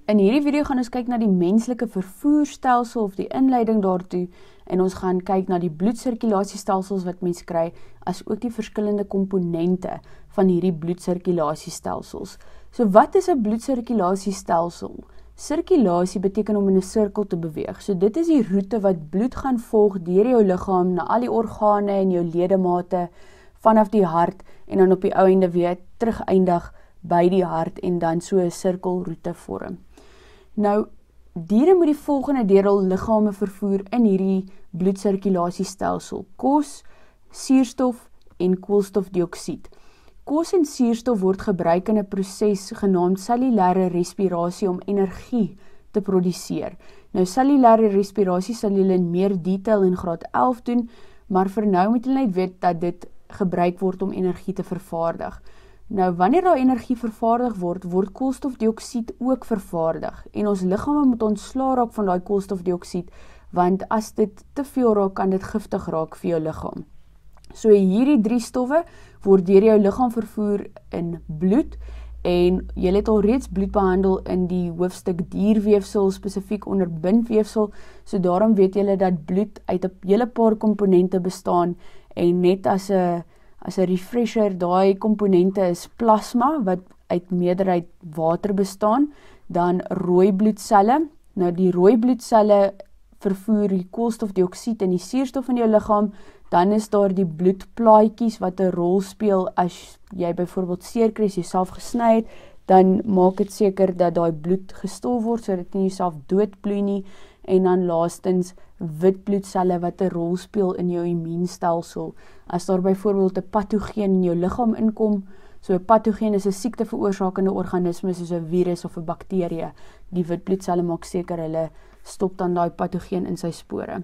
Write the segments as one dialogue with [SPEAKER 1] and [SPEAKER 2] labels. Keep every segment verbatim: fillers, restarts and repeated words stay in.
[SPEAKER 1] In hierdie video gaan ons kyk na die menslike vervoerstelsel of die inleiding daartoe en ons gaan kyk na die bloedsirkulasiestelsels wat mens kry, as ook die verskillende komponente van hierdie bloedsirkulasiestelsels. So wat is 'n bloedsirkulasiestelsel? Sirkulasie beteken om in 'n sirkel te beweeg. So dit is die roete wat bloed gaan volg deur jou liggaam na al die organe en jou ledemate vanaf die hart en dan op die ou ende weer terug eindig by die hart en dan so 'n sirkelroete vorm. Nou, diere moet die volgende deur hul liggame vervoer in hierdie bloedsirkulasiestelsel: kos, suurstof en koolstofdioksied. Kos en suurstof word gebruik in 'n proses genaamd cellulêre respirasie om energie te produseer. Nou, cellulêre respirasie sal julle in meer detail in graad elf doen, maar vir nou moet julle net weet dat dit gebruik word om energie te vervaardig. Nou, wanneer daar energie vervaardig word, word koolstofdioksied ook vervaardig en ons liggame moet ontslaa raak van daai koolstofdioksied, want as dit te veel raak, kan dit giftig raak vir jou liggaam. So hierdie drie stowwe word deur jou liggaam vervoer in bloed en jy het al reeds bloed behandel in die hoofstuk dierweefsel, spesifiek onder bindweefsel, so daarom weet julle dat bloed uit 'n hele paar komponente bestaan en net as 'n as 'n refresher, daai komponente is plasma wat uit meerderheid water bestaan, dan rooi bloedselle. Nou die rooi bloedselle vervoer die koolstofdioksied en die suurstof in jou liggaam. Dan is daar die bloedplaatjies wat 'n rol speel as jy byvoorbeeld seer kry, jouself gesny het, dan maak dit seker dat daai bloed gestol word sodat jy nie jouself doodbloei nie. En dan laastens wit bloedselle wat 'n rol speel in jou immuunstelsel. As daar byvoorbeeld 'n patogeen in jou liggaam inkom, so 'n patogeen is 'n siekte veroorsakende organisme soos 'n virus of 'n bakterie. Die wit bloedselle maak seker hulle stop dan daai patogeen in sy spore.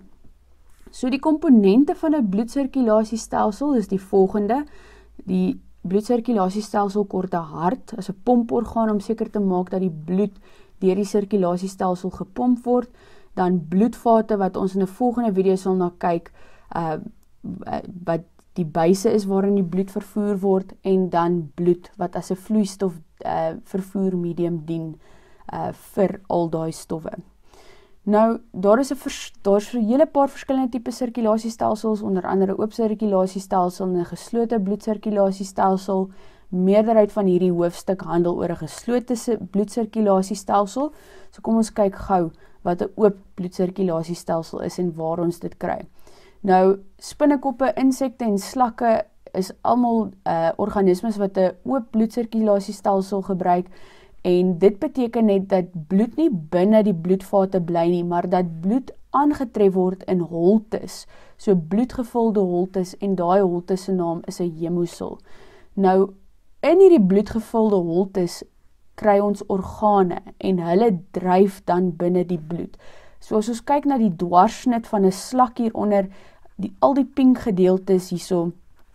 [SPEAKER 1] So die komponente van 'n bloedsirkulasiestelsel is die volgende. Die bloedsirkulasiestelsel kort 'n hart as 'n pomporgaan om seker te maak dat die bloed deur die sirkulasiestelsel gepomp word. Dan bloedvate wat ons in 'n volgende video sal na kyk, uh, wat die buise is waarin die bloed vervoer word, en dan bloed wat as 'n vloeistof uh, vervoer medium dien uh, vir al daai stowwe. Nou, daar is 'n daar's 'n hele paar verskillende tipe sirkulasiestelsels, onder andere oop sirkulasiestelsel en 'n geslote bloedsirkulasiestelsel. Meerderheid van hierdie hoofstuk handel oor 'n geslote bloedsirkulasiestelsel. So kom ons kyk gou wat 'n oop bloedsirkulasiestelsel is en waar ons dit kry. Nou, spinnekoppe, insekte en slakke is almal uh, organismes wat 'n oop bloedsirkulasiestelsel gebruik, en dit beteken net dat bloed nie binne die bloedvate bly nie, maar dat bloed aangetref word in holtes, so bloedgevulde holtes, en daai holtes se naam is 'n hemosel. Nou, in hierdie bloedgevulde holtes kry ons organe en hulle dryf dan binne die bloed. So as ons kyk na die dwarsnit van 'n slak hieronder, die, al die pink gedeeltes hierso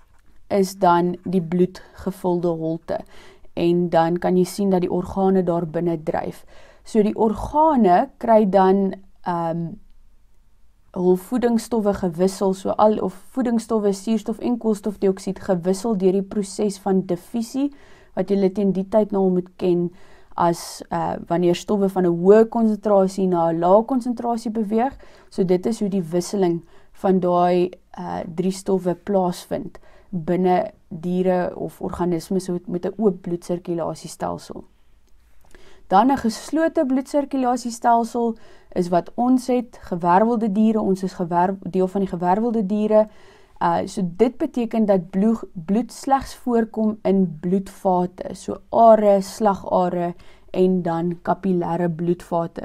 [SPEAKER 1] is dan die bloedgevulde holte. En dan kan jy sien dat die organe daar binne dryf. So die organe kry dan um, hul voedingsstowwe gewissel, so al of voedingsstowwe, suurstof en koolstofdioksied gewissel deur die proses van diffusie, wat julle teen die tyd nou moet ken as uh, wanneer stowwe van 'n hoë konsentrasie na 'n lae konsentrasie beweeg. So dit is hoe die wisseling van daai uh, drie stowwe plaasvind binne diere of organismes met 'n oop bloedsirkulasiestelsel. Dan 'n geslote bloedsirkulasiestelsel is wat ons het, gewervelde diere, ons is gewerf, deel van die gewervelde diere. Uh, so dit beteken dat bloed, bloed slegs voorkom in bloedvate, so are, slagare en dan kapillêre bloedvate.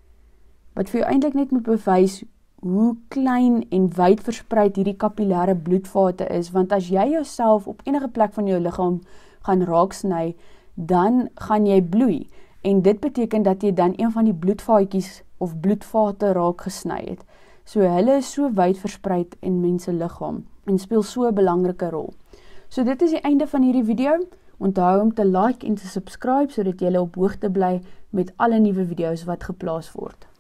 [SPEAKER 1] Wat vir jou eintlik net moet bewys hoe klein en wyd verspreid hierdie kapillêre bloedvate is, want as jy jouself op enige plek van jou liggaam gaan raaksny, dan gaan jy bloei, en dit beteken dat jy dan een van die bloedvaatjies of bloedvate raak gesny het. So hulle is so wyd verspreid in mense liggaam en speel so 'n belangrike rol. So dit is die einde van hierdie video. Onthou om te like en te subscribe sodat jy op hoogte bly met alle nuwe video's wat geplaas word.